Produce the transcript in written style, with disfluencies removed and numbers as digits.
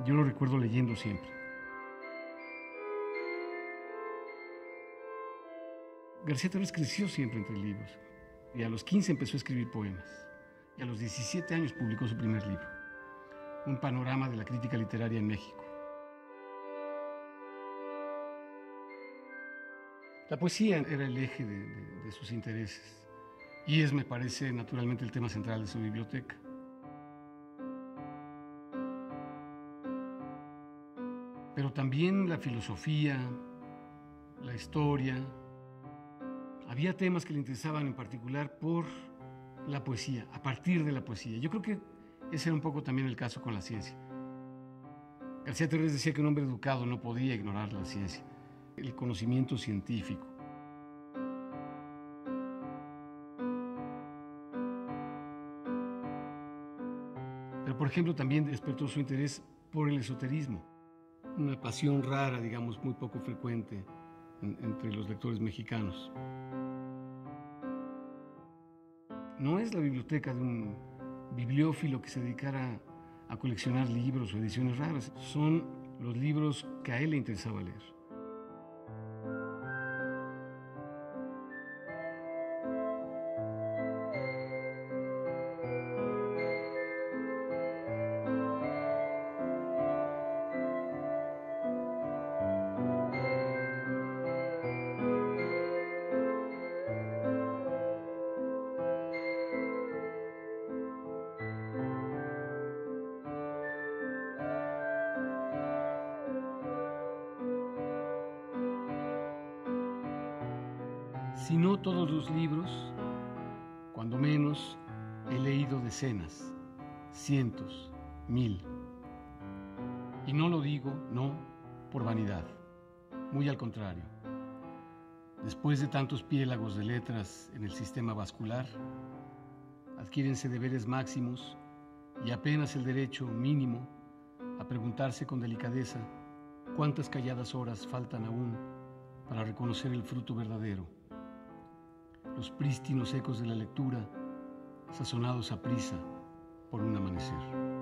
Yo lo recuerdo leyendo siempre. García Torres creció siempre entre libros y a los 15 empezó a escribir poemas y a los 17 años publicó su primer libro, Un panorama de la crítica literaria en México. La poesía era el eje de sus intereses y es, me parece, naturalmente el tema central de su biblioteca. Pero también la filosofía, la historia. Había temas que le interesaban en particular por la poesía, a partir de la poesía. Yo creo que ese era un poco también el caso con la ciencia. García Torres decía que un hombre educado no podía ignorar la ciencia, el conocimiento científico. Pero, por ejemplo, también despertó su interés por el esoterismo, una pasión rara, digamos, muy poco frecuente entre los lectores mexicanos. No es la biblioteca de un bibliófilo que se dedicara a coleccionar libros o ediciones raras. Son los libros que a él le interesaba leer. Si no todos los libros, cuando menos he leído decenas, cientos, mil. Y no lo digo, no, por vanidad, muy al contrario. Después de tantos piélagos de letras en el sistema vascular, adquiérense deberes máximos y apenas el derecho mínimo a preguntarse con delicadeza cuántas calladas horas faltan aún para reconocer el fruto verdadero. Los prístinos ecos de la lectura, sazonados a prisa por un amanecer.